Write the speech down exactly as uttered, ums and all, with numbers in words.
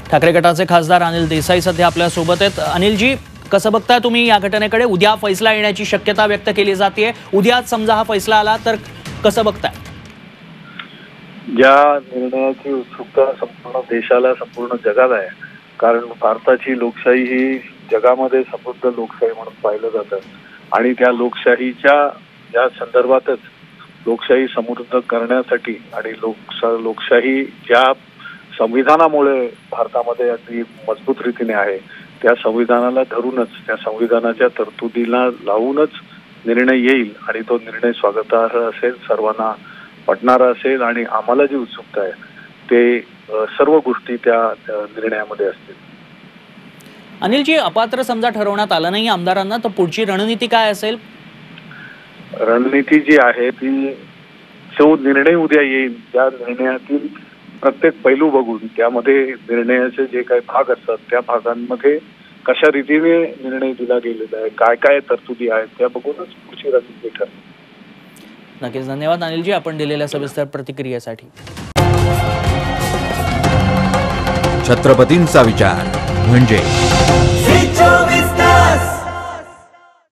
ठाकरे गटाचे खासदार अनिल देसाई सध्या आपल्या सोबत आहेत। अनिलजी, कसं बघताय तुम्ही या घटनेकडे? उद्या फैसला येण्याची शक्यता व्यक्त केली जाते। उद्या समजा हा फैसला आला तर कसं बघताय? या निर्णयाची उत्सुकता संपूर्ण देशाला, संपूर्ण जगाला आहे। कारण भारताची लोकशाही ही जगामध्ये समृद्ध लोकशाही म्हणून पाहिलं जातं आणि त्या लोकशाहीच्या या संदर्भातच लोकशाही समृद्ध करण्यासाठी आणि लोक लोकशाही ज्या संविधानामुळे भारतामध्ये अगदी मजबूत रीतीने आहे, त्या संविधानाला धरूनच, त्या संविधानाच्या तरतुदीला लावूनच निर्णय येईल आणि तो निर्णय स्वागतार्ह असेल, सर्वांना पटणारा असेल आणि आम्हाला जी उत्सुकता आहे ते सर्व गोष्टी त्या निर्णयामध्ये असतील। अनिलजी, अपात्र समजा ठरवण्यात आलं नाही आमदारांना, तर पुढची रणनीती काय असेल? रणनीती जी आहे ती जो निर्णय उद्या येईल त्या निर्णयातील प्रत्येक पैलू बघून त्यामध्ये निर्णयाचे जे काही भाग असतात त्या भागांमध्ये कशा रीतीने निर्णय दिला गेलेला आहे, काय काय तरतुदी आहेत त्या बघूनच पुढची रणनीती ठरेल। नक्कीच, धन्यवाद अनिलजी आपण दिलेल्या सविस्तर प्रतिक्रियेसाठी। छत्रपतींचा विचार म्हणजे